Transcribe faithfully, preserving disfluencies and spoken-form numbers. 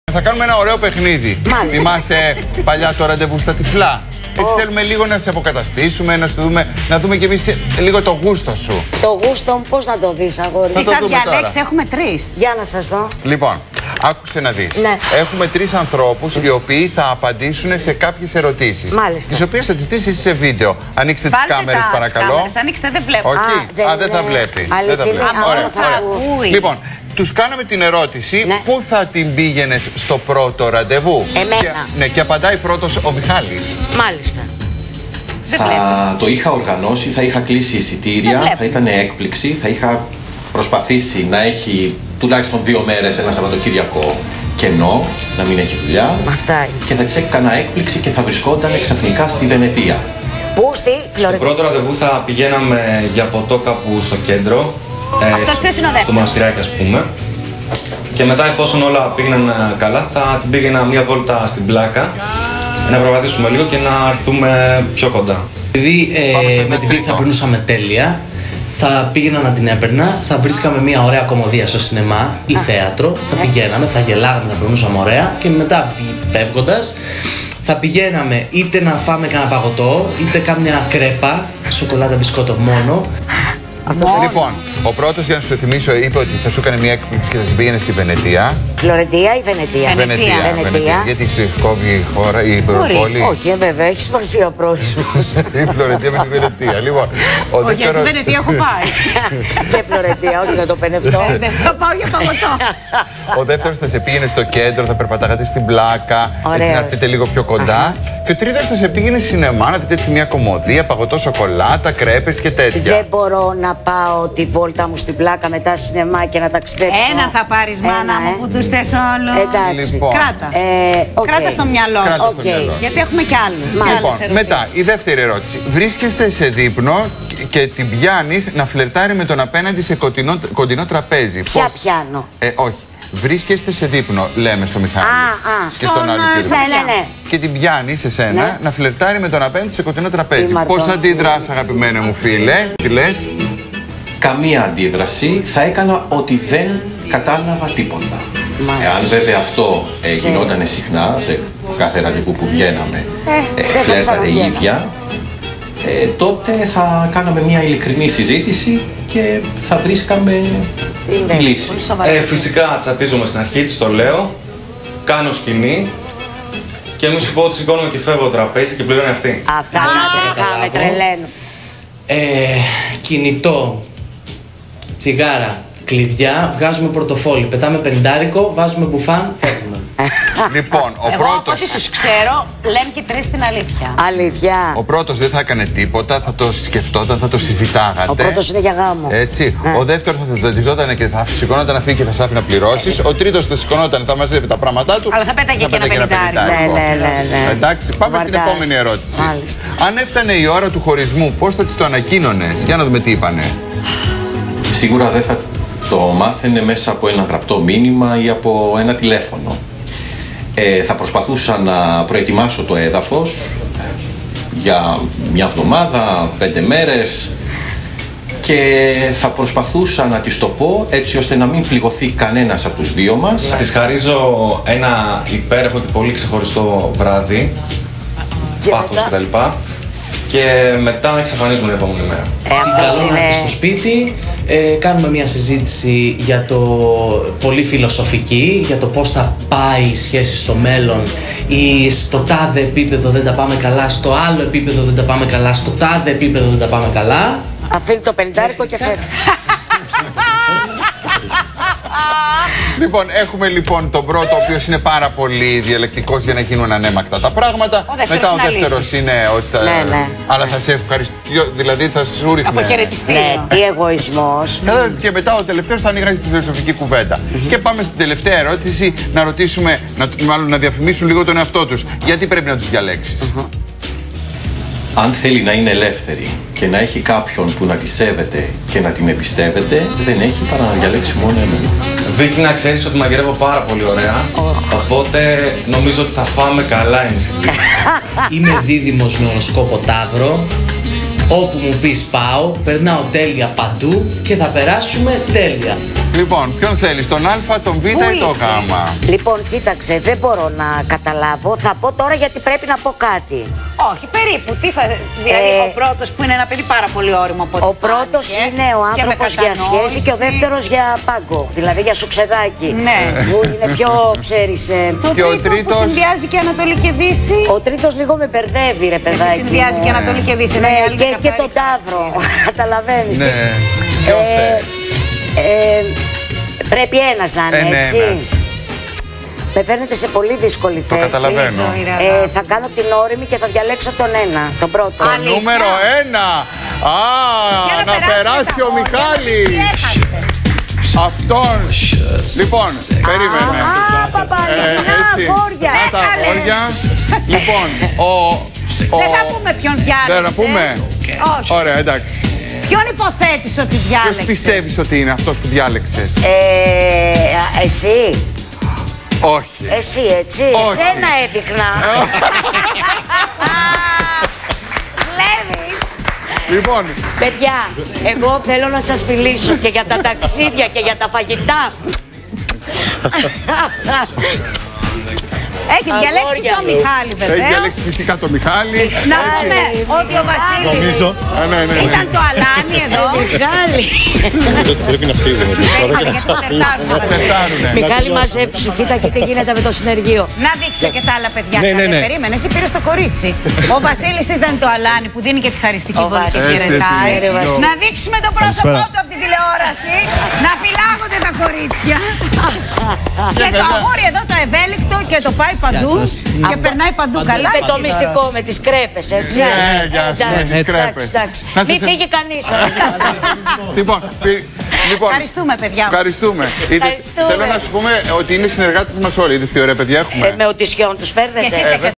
Θα κάνουμε ένα ωραίο παιχνίδι. Μάλιστα. Θυμάσαι παλιά το ραντεβού στα τυφλά. Έτσι oh. θέλουμε λίγο να σε αποκαταστήσουμε, να, σου δούμε, να δούμε και εμείς λίγο το γούστο σου. Το γούστο μου πώς να το δεις, αγόρι? Τι θα διαλέξει, έχουμε τρεις. Για να σας δω. Λοιπόν, άκουσε να δεις. Ναι. Έχουμε τρεις ανθρώπους οι οποίοι θα απαντήσουν σε κάποιες ερωτήσεις. Μάλιστα. Τις οποίες θα τις δεις σε βίντεο. Ανοίξτε τις κάμερες, παρακαλώ. Κάμερες. Ανοίξτε, δεν βλέπω. Όχι, Α, δεν, Α, δεν θα βλέπει. Δεν θα βλέπει. Ωραία, ωραία. Λοιπόν, τους κάναμε την ερώτηση, ναι. πού θα την πήγαινες στο πρώτο ραντεβού. Εμένα. Και, ναι, και απαντάει πρώτος ο Μιχάλης. Μάλιστα. Θα το είχα οργανώσει, θα είχα κλείσει εισιτήρια, θα ήταν έκπληξη, θα είχα προσπαθήσει να έχει τουλάχιστον δύο μέρες ένα Σαββατοκύριακο κενό, να μην έχει δουλειά. Αυτά είναι. Και θα της έκανα έκπληξη και θα βρισκόταν ξαφνικά στη Βενετία. Πού, στη Φλωρεντία? Στο πρώτο ραντεβού θα πηγαίναμε για ποτό κάπου στο κέντρο. Αυτός ποιος είναι ο δεύτερος? Στο μοναστηράκι, ας πούμε. Και μετά, εφόσον όλα πήγαιναν καλά, θα την πήγαινα μία βόλτα στην Πλάκα, να προβατήσουμε λίγο και να έρθουμε πιο κοντά. Επειδή ε, με τη Βίκη θα περνούσαμε τέλεια, θα πήγαινα να την έπαιρνα, θα βρίσκαμε μια ωραία κομμωδία στο σινεμά ή θέατρο, θα πηγαίναμε, θα γελάγαμε, θα περνούσαμε ωραία και μετά φεύγοντας θα πηγαίναμε είτε να φάμε κανένα παγωτό, είτε κάμια κρέπα, σοκολάτα, μπισκότο μόνο. Αυτός λοιπόν, ο πρώτος, για να σου θυμίσω, είπε ότι θα σου έκανε μια έκπληξη και θα σε πήγαινε στη Βενετία. Φλωρεντία ή Βενετία? Βενετία. Βενετία. Βενετία. Γιατί ξεκόβει η χώρα, η πόλη. Όχι, βέβαια, έχει σημασία ο προορισμός. Η Φλωρεντία με τη Βενετία. Λοιπόν, ο Όχι, δεύτερος... για τη Βενετία έχω πάει. Και Φλωρεντία, όχι να το πενευτώ. Θα πάω για παγωτό. Ο δεύτερος θα σε πήγαινε στο κέντρο, θα περπατάγατε στην Πλάκα, έτσι να έρθετε λίγο πιο κοντά. Και ο τρίτος θα σε πήγαινε σινεμά, να δείτε έτσι μια κομμωδία, παγωτό, σοκολάτα, κρέπες και τέτοια. Δεν μπορώ να πάω τη βόλτα μου στην Πλάκα μετά σινεμά και να ταξιδέψω. Έναν θα πάρεις, μάνα μου, που τους θες όλους. Εντάξει. Λοιπόν. Κράτα. Ε, okay. Κράτα στο μυαλό σου. Okay. Γιατί έχουμε κι άλλους. Λοιπόν, μετά, η δεύτερη ερώτηση. Βρίσκεστε σε δείπνο και την πιάνεις να φλερτάρει με τον απέναντι σε κοντινό, κοντινό τραπέζι. Ποια Πώς... πιάνω? Ε, όχι. Βρίσκεστε σε δείπνο, λέμε στο Μιχάλη. Α, α, και στον άλλο κύριο. Ναι, ναι, ναι. Και την πιάνει σε σένα ναι. να φλερτάρει με τον απέναντι σε κοντινό τραπέζι. Πώς αντιδράς, αγαπημένε μου φίλε, τι λες? Καμία αντίδραση, θα έκανα ότι δεν κατάλαβα τίποτα. Εάν βέβαια αυτό ε, γινόταν συχνά, σε κάθε ραντεβού που βγαίναμε, ε, ε, φλέρταρε η ίδια, ε, τότε θα κάναμε μια ειλικρινή συζήτηση και θα βρίσκαμε τη λύση. Ε, φυσικά τσατίζομαι στην αρχή, της το λέω, κάνω σκηνή και μου σου πω ότι σηκώνομαι και φεύγω το τραπέζι και πληρώνει αυτή. Αυτά με τρελαίνουν. Ε, κινητό, τσιγάρα, κλειδιά, βγάζουμε πορτοφόλι, πετάμε πενηντάρικο, βάζουμε μπουφάν, φεύγουμε. Λοιπόν, ο Εγώ, πρώτος... από ό,τι τους ξέρω, λένε και τρεις την αλήθεια. Αλήθεια. Ο πρώτος δεν θα έκανε τίποτα, θα το σκεφτόταν, θα το συζητάγατε. Ο πρώτος είναι για γάμο. Έτσι. Ναι. Ο δεύτερος θα ζητιζόταν και θα σηκωνόταν να φύγει και θα σ' άφηνε να πληρώσεις. Ο τρίτος θα σηκωνόταν, θα μαζεύει τα πράγματά του. Αλλά θα πέταγε και ένα πενηντάρικο. Ναι, ναι, ναι, ναι. Εντάξει, πάμε Βαρτάζει. στην επόμενη ερώτηση. Μάλιστα. Αν έφτανε η ώρα του χωρισμού, πώς θα της το ανακοίνωνες? Για να δούμε τι είπανε. Σίγουρα δεν θα το μάθαινε μέσα από ένα γραπτό μήνυμα ή από ένα τηλέφωνο. Ε, θα προσπαθούσα να προετοιμάσω το έδαφος για μια εβδομάδα, πέντε μέρες και θα προσπαθούσα να της το πω έτσι ώστε να μην πληγωθεί κανένας από τους δύο μας. Της χαρίζω ένα υπέροχο και πολύ ξεχωριστό βράδυ, πάθος κτλ. Και μετά εξαφανίζουμε την επόμενη μέρα. Ε, την καλώ να έρθει στο σπίτι, ε, κάνουμε μια συζήτηση για το πολύ φιλοσοφική, για το πώς θα πάει η σχέση στο μέλλον ή στο τάδε επίπεδο δεν τα πάμε καλά, στο άλλο επίπεδο δεν τα πάμε καλά, στο τάδε επίπεδο δεν τα πάμε καλά. Αφήνει το πενηντάρικο και φεύγει. Λοιπόν, έχουμε λοιπόν τον πρώτο, ο οποίος είναι πάρα πολύ διαλεκτικός για να γίνουν ανέμακτα τα πράγματα. Ο Μετά ο δεύτερος είναι ότι θα... Ναι, ναι. Αλλά θα σε ευχαριστώ, δηλαδή θα σου ρίχνει. Αποχαιρετιστήριο. Ναι, τι εγωισμός. Κατάλαβες, και μετά ο τελευταίος θα ανοίγει τη φιλοσοφική κουβέντα. Mm-hmm. Και πάμε στην τελευταία ερώτηση, να ρωτήσουμε, να, μάλλον να διαφημίσουν λίγο τον εαυτό τους. Γιατί πρέπει να τους διαλέξεις? Mm-hmm. Αν θέλει να είναι ελεύθερη και να έχει κάποιον που να τη σέβεται και να την εμπιστεύεται, δεν έχει παρά να διαλέξει μόνο εμένα. Βίκη, να ξέρεις ότι μαγειρεύω πάρα πολύ ωραία, οπότε νομίζω ότι θα φάμε καλά εμείς. Είμαι δίδυμος με οροσκόπο Ταύρο. Όπου μου πεις πάω, περνάω τέλεια παντού και θα περάσουμε τέλεια. Λοιπόν, ποιον θέλεις, τον Α, τον Β ή τον Γ? Λοιπόν, κοίταξε, δεν μπορώ να καταλάβω. Θα πω τώρα γιατί πρέπει να πω κάτι. Όχι, περίπου. Τι θα... Δηλαδή, Ε, ο πρώτος που είναι ένα παιδί πάρα πολύ όριμο από ό,τι Ο πρώτος φάνηκε, είναι ο και με άνθρωπος για σχέση και ο κατανόηση. δεύτερος για πάγκο. Δηλαδή για σουξεδάκι. Ναι. Που είναι πιο, ξέρεις... ε, Το Και ο τρίτο τρίτος- που συνδυάζει και Ανατολή και Δύση. Ο τρίτος λίγο με μπερδεύει, ρε παιδάκι. συνδυάζει μου. και Ανατολή και Δύση. ενώ Ναι, οι άλλοι και, είναι και καθαροί. τον Ταύρο. Καταλαβαίνεις. Ναι. τι- Ποιον Ε, θες? ε, πρέπει ένας να είναι, Ε, ναι, έτσι. ένας. Με φαίνεται σε πολύ δύσκολη Το θέση. καταλαβαίνω. Ζωήρα, Ε, αγάπη. θα κάνω την όρημη και θα διαλέξω τον ένα, τον πρώτο. Το Αλήθεια. νούμερο ένα. Α, Για να περάσει τα ο όρια, Μιχάλης. τι έχασε. Αυτόν. Λοιπόν, περίμενε. Α, Ε, παπαλιά, έτσι. αγόρια. Να τα Καλέ. αγόρια. Λοιπόν, ο... Δεν θα ο- πούμε ποιον διάλεξε. Δεν θα πούμε. Όχι. Ωραία, εντάξει. Ποιον υποθέτεις ότι Ποιος διάλεξε. πιστεύεις ότι είναι αυτός που διάλεξες? Ε, α, εσύ, Όχι. εσύ έτσι, Όχι. εσένα έδειχνα. Βλέπεις. Λοιπόν, Παιδιά, εγώ θέλω να σας μιλήσω και για τα ταξίδια και για τα φαγητά. Έχει διαλέξει Αγόρια τον μου. Μιχάλη έχει βεβαίως. διαλέξει φυσικά το Μιχάλη. Να πούμε ότι ο Βασίλης Νομίζω. Α, ναι, ναι, ναι. ήταν το αλάνι εδώ. Μιχάλη, Πρέπει να φύγουμε. Είχαμε γιατί το τετάρτο. Τετάρουνε. Μιχάλη μαζέψου, κοίτα και τι γίνεται με το συνεργείο. Να δείξω και τα άλλα παιδιά. Ναι, ναι, Καλέ, ναι. περίμενε, εσύ πήρες το κορίτσι. Ο Βασίλης ήταν το αλάνι που δίνει και τη χαριστική Ο βολή και Βασίλης. χαιρετάει. Έτσι, έτσι, Να δείξουμε το πρόσωπό Καλησπέρα. του από την τηλεόραση. Να φυλάγονται τα κορίτσια. Και το βέβαια. αγόρι εδώ το ευέλικτο και το πάει παντού. Και περνάει παντού καλά. Με το εσύ. μυστικό, με τις κρέπες, έτσι. Ναι, γεια σου, Εντάξει, με τις εντάξει, κρέπες. εντάξει. Να Μην σας- φύγει κανείς. Λοιπόν, πη- λοιπόν, Ευχαριστούμε, παιδιά μου. ευχαριστούμε. Είδες, Ευχαριστούμε. θέλω να σου πούμε ότι είναι συνεργάτες μας όλοι. Είδες τι ωραία παιδιά έχουμε. Ε, με οτισιόν τους παίρνετε. Και εσείς έχετε